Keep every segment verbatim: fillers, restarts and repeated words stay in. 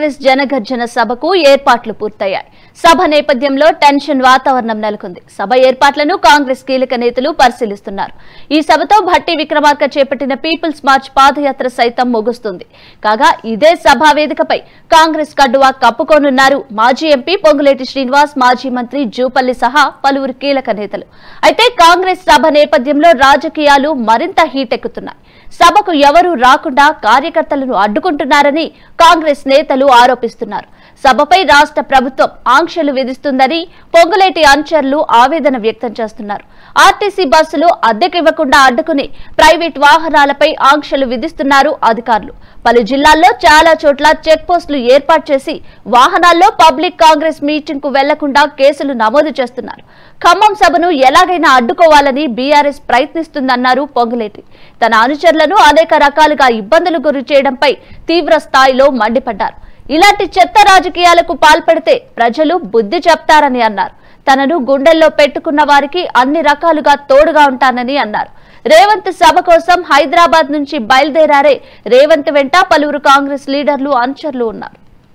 కాంగ్రెస్ జనగర్జన సభకు ఏర్పాట్లు పూర్తయ్యాయి. సభ నేపథ్యంలో టెన్షన్ వాతావరణం నెలకొంది. సభ ఏర్పాట్లను కాంగ్రెస్ కీలక నేతలు పరిశీలిస్తున్నారు. ఈ సభతో భట్టి విక్రమార్క చేపట్టిన పీపుల్స్ మార్చ్ పాదయాత్ర సైతం ముగుస్తుంది. కాగా ఇదే సభా వేదికపై కాంగ్రెస్ కడ్డువా కప్పుకోనున్నారు మాజీ ఎంపీ పొంగులేటి శ్రీనివాస్, మాజీ మంత్రి జూపల్లి సహా పలువురు కీలక నేతలు. అయితే కాంగ్రెస్ సభ నేపథ్యంలో రాజకీయాలు మరింత హీటెక్కుతున్నాయి. సభకు ఎవరూ రాకుండా కార్యకర్తలను అడ్డుకుంటున్నారని కాంగ్రెస్ నేతలు ఆరోపిస్తున్నారు. సభపై రాష్ట్ర ప్రభుత్వం ఆంక్షలు విధిస్తుందని పొంగులేటి అనుచరులు ఆవేదన వ్యక్తం చేస్తున్నారు. ఆర్టీసీ బస్సులు అద్దెకివ్వకుండా అడ్డుకుని ప్రైవేట్ వాహనాలపై ఆంక్షలు విధిస్తున్నారు అధికారులు. పలు జిల్లాల్లో చాలా చోట్ల చెక్ పోస్టులు ఏర్పాటు చేసి వాహనాల్లో పబ్లిక్ కాంగ్రెస్ మీటింగ్ కు వెళ్లకుండా కేసులు నమోదు చేస్తున్నారు. ఖమ్మం సభను ఎలాగైనా అడ్డుకోవాలని బీఆర్ఎస్ ప్రయత్నిస్తుందన్నారు పొంగులేటి. తన అనుచరులను అనేక రకాలుగా ఇబ్బందులు గురి చేయడంపై తీవ్ర స్థాయిలో మండిపడ్డారు. ఇలాంటి చెత్త రాజకీయాలకు పాల్పడితే ప్రజలు బుద్ధి చెప్తారని అన్నారు. తనను గుండెల్లో పెట్టుకున్న వారికి అన్ని రకాలుగా తోడుగా ఉంటానని అన్నారు. రేవంత్ సభ కోసం హైదరాబాద్ నుంచి బయలుదేరారే రేవంత్ వెంట పలువురు కాంగ్రెస్ లీడర్లు, అనుచరులు ఉన్నారు.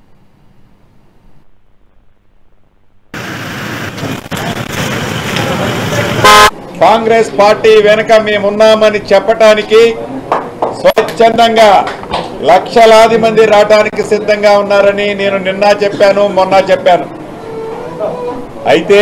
కాంగ్రెస్ పార్టీ వెనుక మేమున్నామని చెప్పటానికి స్వచ్ఛందంగా లక్షలాది మంది రావడానికి సిద్ధంగా ఉన్నారని నేను నిన్న చెప్పాను, మొన్న చెప్పాను. అయితే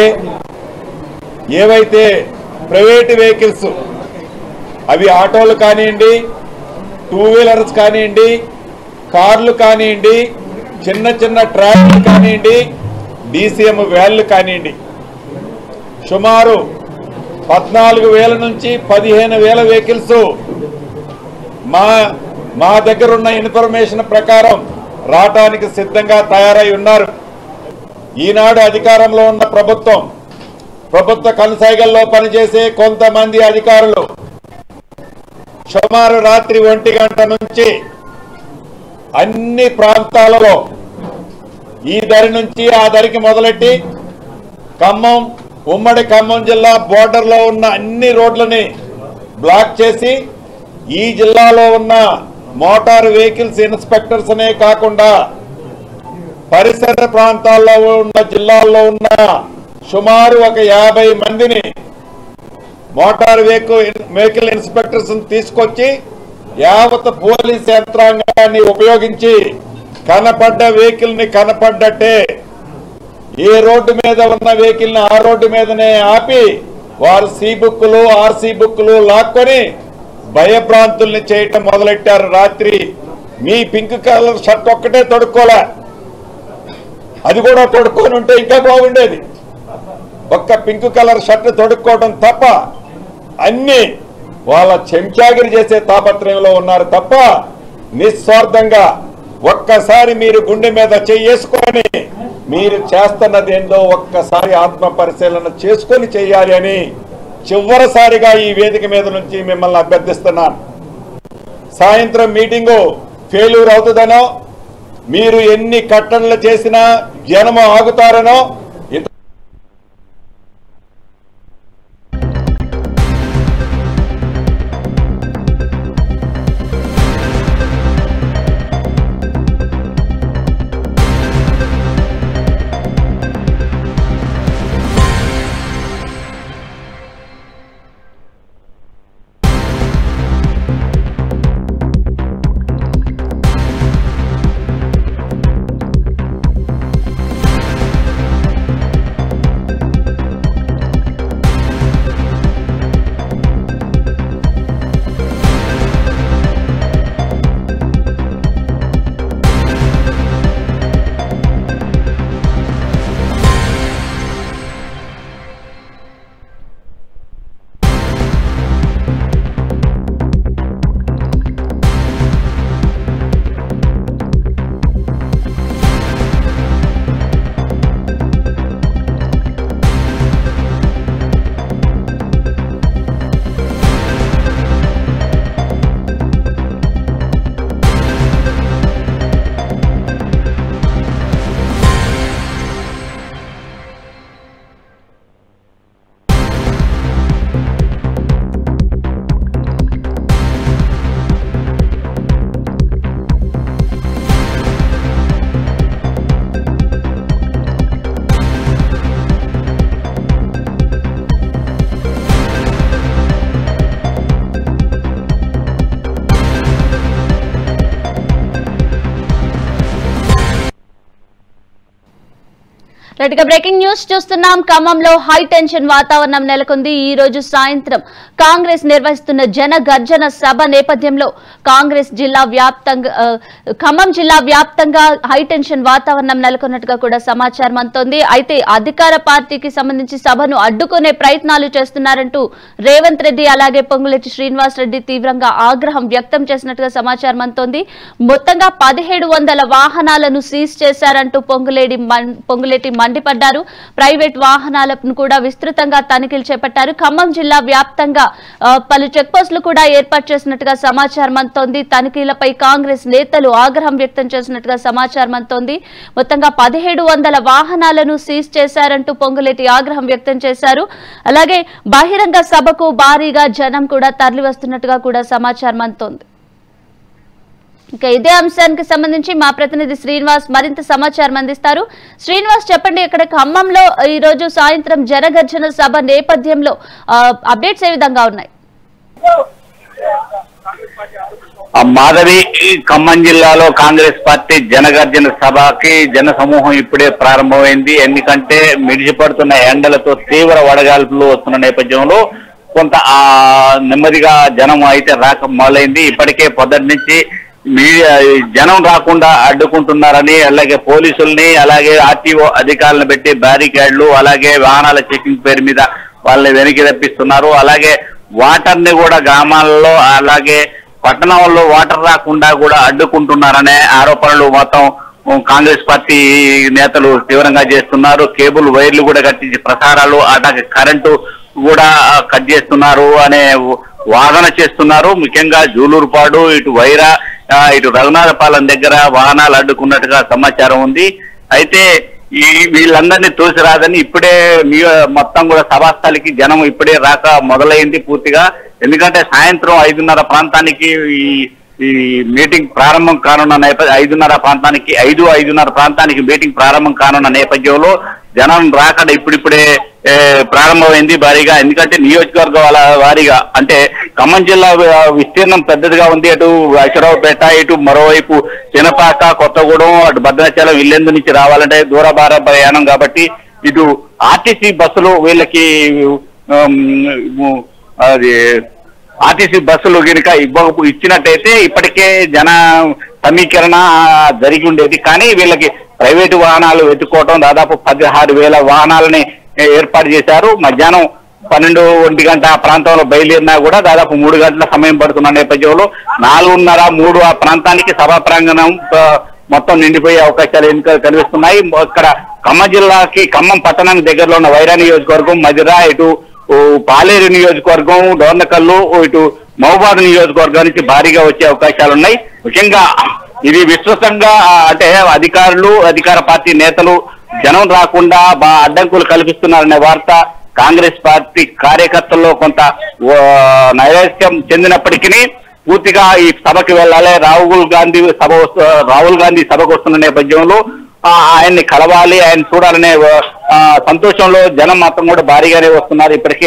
ఏవైతే ప్రైవేట్ వెహికల్స్, అవి ఆటోలు కానివ్వండి, టూ వీలర్స్ కానివ్వండి, కార్లు కానివ్వండి, చిన్న చిన్న ట్రాక్లు కానివ్వండి, డీసీఎం వ్యాన్లు కానివ్వండి, సుమారు పద్నాలుగు వేల నుంచి పదిహేను వేల వెహికల్స్ మా మా దగ్గర ఉన్న ఇన్ఫర్మేషన్ ప్రకారం రావటానికి సిద్ధంగా తయారై ఉన్నారు. ఈనాడు అధికారంలో ఉన్న ప్రభుత్వం, ప్రభుత్వ కనసాగల్లో పనిచేసే కొంతమంది అధికారులు సుమారు రాత్రి ఒంటి గంట నుంచి అన్ని ప్రాంతాలలో ఈ దరి నుంచి ఆ దరికి మొదలెట్టి ఖమ్మం, ఉమ్మడి ఖమ్మం జిల్లా బోర్డర్లో ఉన్న అన్ని రోడ్లని బ్లాక్ చేసి ఈ జిల్లాలో ఉన్న మోటార్ వెహికల్స్ ఇన్స్పెక్టర్స్ అనే కాకుండా పరిసర ప్రాంతాల్లో ఉన్న జిల్లాల్లో ఉన్న సుమారు ఒక యాభై మందిని మోటార్ వెహికల్ వెహికల్ ఇన్స్పెక్టర్స్ తీసుకొచ్చి యావత్ పోలీస్ యంత్రాంగాన్ని ఉపయోగించి కనపడ్డ వెహికల్ ని కనపడ్డట్టే ఏ రోడ్డు మీద ఉన్న వెహికల్ ని ఆ రోడ్డు మీదనే ఆపి వారు సి బుక్కులు, ఆర్సీ బుక్కులు లాక్కొని భయభ్రాంతుల్ని చేయటం మొదలెట్టారు. రాత్రి మీ పింక్ కలర్ షర్ట్ ఒక్కటే తొడుక్కోలే, అది కూడా తొడుక్కొని ఉంటే ఇంకా బాగుండేది. ఒక్క పింక్ కలర్ షర్ట్ తొడుక్కోవడం తప్ప అన్ని వాళ్ళ చెంచాగిరి చేసే తాపత్రయంలో ఉన్నారు తప్ప నిస్వార్థంగా ఒక్కసారి మీరు గుండె మీద చేసుకొని మీరు చేస్తున్నది ఏందో ఒక్కసారి ఆత్మ పరిశీలన చేసుకొని చేయాలి అని చివరిసారిగా ఈ వేదిక మీద నుంచి మిమ్మల్ని అభ్యర్థిస్తున్నాను. సాయంత్రం మీటింగు ఫెయిల్యూర్ అవుతుందనో, మీరు ఎన్ని కట్టడలు చేసినా జనము ఆగుతారనో రైట్ గా బ్రేకింగ్ న్యూస్ చూస్తున్నాం. ఖమ్మంలో హై టెన్షన్ వాతావరణం నెలకొంది. ఈ రోజు సాయంత్రం కాంగ్రెస్ నిర్వహిస్తున్న జన గర్జన సభ నేపథ్యంలో కాంగ్రెస్ జిల్లా వ్యాప్తంగా ఖమ్మం జిల్లా వ్యాప్తంగా హై టెన్షన్ వాతావరణం నెలకొన్నట్టుగా కూడా సమాచారం అందుతోంది. అయితే అధికార పార్టీకి సంబంధించి సభను అడ్డుకునే ప్రయత్నాలు చేస్తున్నారంటూ రేవంత్ రెడ్డి అలాగే పొంగులేటి శ్రీనివాస్ రెడ్డి తీవ్రంగా ఆగ్రహం వ్యక్తం చేసినట్టుగా సమాచారం అందుతోంది. మొత్తంగా పదిహేడు వందల వాహనాలను సీజ్ చేశారంటూ పొంగులేటి పొంగులేటి మండిపడ్డారు. ప్రైవేట్ వాహనాలను కూడా విస్తృతంగా తనిఖీలు చేపట్టారు. ఖమ్మం జిల్లా వ్యాప్తంగా పలు చెక్ పోస్టులు కూడా ఏర్పాటు చేసినట్టుగా సమాచారం అందుతోంది. తనిఖీలపై కాంగ్రెస్ నేతలు ఆగ్రహం వ్యక్తం చేసినట్టుగా సమాచారం అందుతోంది. మొత్తంగా పదిహేడు వందల వాహనాలను సీజ్ చేశారంటూ పొంగులేటి ఆగ్రహం వ్యక్తం చేశారు. అలాగే బహిరంగ సభకు భారీగా జనం కూడా తరలి వస్తున్నట్టుగా కూడా సమాచారం అందుతోంది. ఇక ఇదే అంశానికి సంబంధించి మా ప్రతినిధి శ్రీనివాస్ మరింత సమాచారం అందిస్తారు. శ్రీనివాస్ చెప్పండి, ఇక్కడ ఖమ్మంలో ఈ రోజు సాయంత్రం జనగర్జన సభ నేపథ్యంలో అప్డేట్స్ ఏ విధంగా ఉన్నాయి? మాధవి, ఖమ్మం జిల్లాలో కాంగ్రెస్ పార్టీ జనగర్జన సభకి జన సమూహం ఇప్పుడే ప్రారంభమైంది. ఎందుకంటే మిడిచిపడుతున్న ఎండలతో తీవ్ర వడగాల్పులు వస్తున్న నేపథ్యంలో కొంత ఆ నెమ్మదిగా జనం అయితే రాక మొదలైంది. ఇప్పటికే పొద్దుటి నుంచి మీడియా జనం రాకుండా అడ్డుకుంటున్నారని, అలాగే పోలీసుల్ని అలాగే ఆర్టీఓ అధికారులను పెట్టి బ్యారికేడ్లు అలాగే వాహనాల చెకింగ్ పేరు మీద వాళ్ళని వెనక్కి రప్పిస్తున్నారు. అలాగే వాటర్ ని కూడా గ్రామాలలో అలాగే పట్టణంలో వాటర్ రాకుండా కూడా అడ్డుకుంటున్నారనే ఆరోపణలు మొత్తం కాంగ్రెస్ పార్టీ నేతలు తీవ్రంగా చేస్తున్నారు. కేబుల్ వైర్లు కూడా కట్టించి ప్రసారాలు అలాగే కరెంటు కూడా కట్ చేస్తున్నారు అనే వాదన చేస్తున్నారు. ముఖ్యంగా జూలూరుపాడు, ఇటు వైరా, ఇటు రఘునాథపాలెం దగ్గర వాహనాలు అడ్డుకున్నట్టుగా సమాచారం ఉంది. అయితే ఈ వీళ్ళందరినీ తోసిరాదని ఇప్పుడే మొత్తం కూడా సభాస్థలికి జనం ఇప్పుడే రాక మొదలైంది పూర్తిగా. ఎందుకంటే సాయంత్రం ఐదున్నర ప్రాంతానికి ఈ మీటింగ్ ప్రారంభం కానున్న నేపథ్యం ఐదున్నర ప్రాంతానికి ఐదు ఐదున్నర ప్రాంతానికి మీటింగ్ ప్రారంభం కానున్న నేపథ్యంలో జనం రాకడ ఇప్పుడిప్పుడే ప్రారంభమైంది భారీగా. ఎందుకంటే నియోజకవర్గ వారీగా అంటే ఖమ్మం జిల్లా విస్తీర్ణం పెద్దదిగా ఉంది. అటు అశ్వరావుపేట, ఇటు మరోవైపు చినపాక, కొత్తగూడెం, అటు భద్రాచలం, ఇల్లెందు నుంచి రావాలంటే దూరభార ప్రయాణం కాబట్టి ఇటు ఆర్టీసీ బస్సులు వీళ్ళకి అది ఆర్టీసీ బస్సులు కనుక ఇవ్వ ఇచ్చినట్టయితే ఇప్పటికే జన సమీకరణ జరిగి ఉండేది. కానీ వీళ్ళకి ప్రైవేటు వాహనాలు వెతుక్కోవటం దాదాపు పదహారు వేల వాహనాలని ఏర్పాటు చేశారు. మధ్యాహ్నం పన్నెండు ఒంటి గంట ఆ ప్రాంతంలో బయలుదేరినా కూడా దాదాపు మూడు గంటల సమయం పడుతున్న నేపథ్యంలో నాలుగున్నర మూడు ఆ ప్రాంతానికి సభా ప్రాంగణం మొత్తం నిండిపోయే అవకాశాలు ఎన్నికలు కనిపిస్తున్నాయి. ఇక్కడ ఖమ్మం జిల్లాకి ఖమ్మం పట్టణానికి దగ్గరలో ఉన్న వైరా నియోజకవర్గం, మధిర, ఇటు పాలేరు నియోజకవర్గం, డోర్నకల్లు, ఇటు మహబూబాద్ నియోజకవర్గం నుంచి భారీగా వచ్చే అవకాశాలు ఉన్నాయి. ముఖ్యంగా ఇది విస్తృతంగా అంటే అధికారులు అధికార పార్టీ నేతలు జనం రాకుండా అడ్డంకులు కల్పిస్తున్నారనే వార్త కాంగ్రెస్ పార్టీ కార్యకర్తల్లో కొంత నైరాశ్యం చెందినప్పటికీ పూర్తిగా ఈ సభకి వెళ్ళాలి, రాహుల్ గాంధీ సభ రాహుల్ గాంధీ సభకు వస్తున్న నేపథ్యంలో ఆయన్ని కలవాలి, ఆయన చూడాలనే సంతోషంలో జనం మాత్రం కూడా భారీగానే వస్తున్నారు. ఇప్పటికే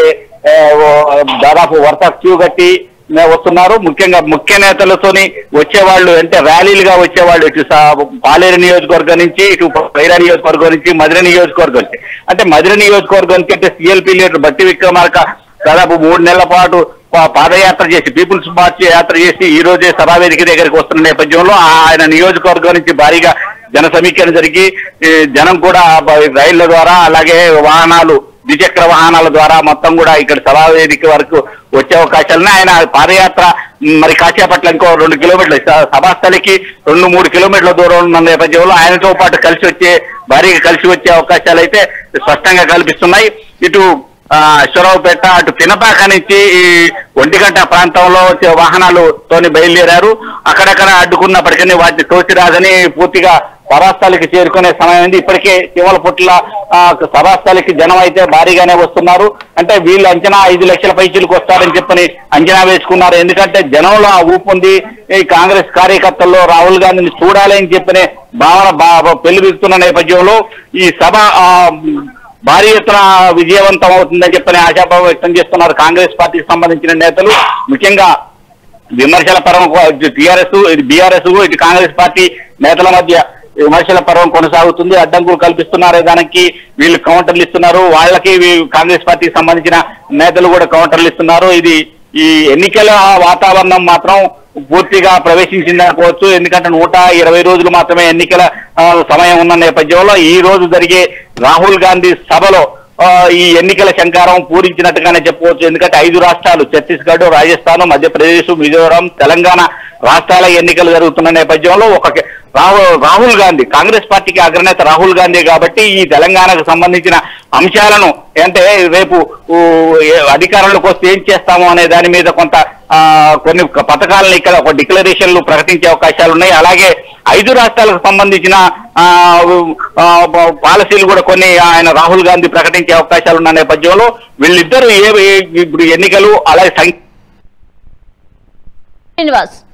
దాదాపు వరుస క్యూ కట్టి వస్తున్నారు. ముఖ్యంగా ముఖ్య నేతలతోని వచ్చేవాళ్ళు అంటే ర్యాలీలుగా వచ్చేవాళ్ళు ఇటు పాలేరు నియోజకవర్గం నుంచి, ఇటు వైరా నియోజకవర్గం నుంచి, మధిర నియోజకవర్గం నుంచి. అంటే మధిర నియోజకవర్గానికి అంటే సిఎల్పీ లీడర్ బట్టి విక్రమార్క దాదాపు మూడు నెలల పాటు పాదయాత్ర చేసి పీపుల్స్ మార్చ్ యాత్ర చేసి ఈ రోజే సభావేదిక దగ్గరికి వస్తున్న నేపథ్యంలో ఆయన నియోజకవర్గం నుంచి భారీగా జన సమీకరణ జరిగి జనం కూడా రైళ్ల ద్వారా అలాగే వాహనాలు ద్విచక్ర వాహనాల ద్వారా మొత్తం కూడా ఇక్కడ సభావేదిక వరకు వచ్చే అవకాశాలని ఆయన పాదయాత్ర మరి కాసేపట్ల ఇంకో రెండు కిలోమీటర్లు సభాస్థలికి రెండు మూడు కిలోమీటర్ల దూరం ఉన్న నేపథ్యంలో ఆయనతో పాటు కలిసి వచ్చే భారీగా కలిసి వచ్చే అవకాశాలు అయితే స్పష్టంగా కల్పిస్తున్నాయి. ఇటు అశ్వరావుపేట, అటు పినపాక నుంచి ఈ ఒంటి గంట ప్రాంతంలో వాహనాలతోని బయలుదేరారు. అక్కడక్కడ అడ్డుకున్నప్పటికీ వాటిని తోసిరాదని పూర్తిగా సభాస్థలికి చేరుకునే సమయం ఉంది. ఇప్పటికే తిమలపుట్ల సభాస్థలికి జనం అయితే భారీగానే వస్తున్నారు. అంటే వీళ్ళు అంచనా ఐదు లక్షల పైచీలకు వస్తారని చెప్పని అంచనా వేసుకున్నారు. ఎందుకంటే జనంలో ఆ ఊపు ఉంది. ఈ కాంగ్రెస్ కార్యకర్తల్లో రాహుల్ గాంధీని చూడాలి అని చెప్పిన భావన పెళ్లిబిస్తున్న నేపథ్యంలో ఈ సభ భారీ ఎత్తున విజయవంతం అవుతుందని చెప్పని ఆశాభావం వ్యక్తం చేస్తున్నారు కాంగ్రెస్ పార్టీకి సంబంధించిన నేతలు. ముఖ్యంగా విమర్శల పరం టీఆర్ఎస్, ఇటు బీఆర్ఎస్, ఇటు కాంగ్రెస్ పార్టీ నేతల మధ్య విమర్శల పర్వం కొనసాగుతుంది. అడ్డంకులు కల్పిస్తున్నారే దానికి వీళ్ళు కౌంటర్లు ఇస్తున్నారు, వాళ్ళకి కాంగ్రెస్ పార్టీకి సంబంధించిన నేతలు కూడా కౌంటర్లు ఇస్తున్నారు. ఇది ఈ ఎన్నికల వాతావరణం మాత్రం పూర్తిగా ప్రవేశించిందనుకోవచ్చు. ఎందుకంటే నూట ఇరవై రోజులు మాత్రమే ఎన్నికల సమయం ఉన్న నేపథ్యంలో ఈ రోజు జరిగే రాహుల్ గాంధీ సభలో ఈ ఎన్నికల శంకారం పూరించినట్టుగానే చెప్పుకోవచ్చు. ఎందుకంటే ఐదు రాష్ట్రాలు ఛత్తీస్గఢ్, రాజస్థాన్, మధ్యప్రదేశ్, మిజోరాం, తెలంగాణ రాష్ట్రాల ఎన్నికలు జరుగుతున్న నేపథ్యంలో ఒక రాహుల్ గాంధీ కాంగ్రెస్ పార్టీకి అగ్రనేత రాహుల్ గాంధీ కాబట్టి ఈ తెలంగాణకు సంబంధించిన అంశాలను అంటే రేపు అధికారంలోకి వస్తే ఏం చేస్తాము అనే దాని మీద కొంత కొన్ని పథకాలను ఇక్కడ ఒక డిక్లరేషన్లు ప్రకటించే అవకాశాలు ఉన్నాయి. అలాగే ఐదు రాష్ట్రాలకు సంబంధించిన పాలసీలు కూడా కొన్ని ఆయన రాహుల్ గాంధీ ప్రకటించే అవకాశాలు ఉన్న నేపథ్యంలో వీళ్ళిద్దరూ ఏ ఇప్పుడు ఎన్నికలు అలాగే శ్రీనివాస్